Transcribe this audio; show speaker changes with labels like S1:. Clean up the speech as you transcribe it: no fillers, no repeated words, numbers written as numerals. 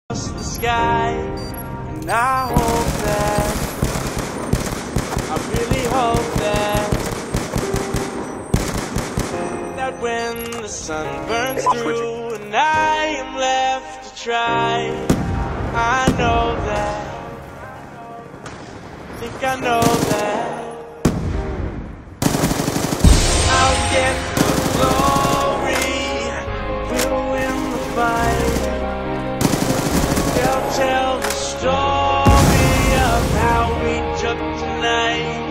S1: across the sky, and I hope that, I really hope that when the sun burns through and I am left to try, I know that, I think I know that I'll get the glory, we'll win the fight. They'll tell the story of how we took tonight.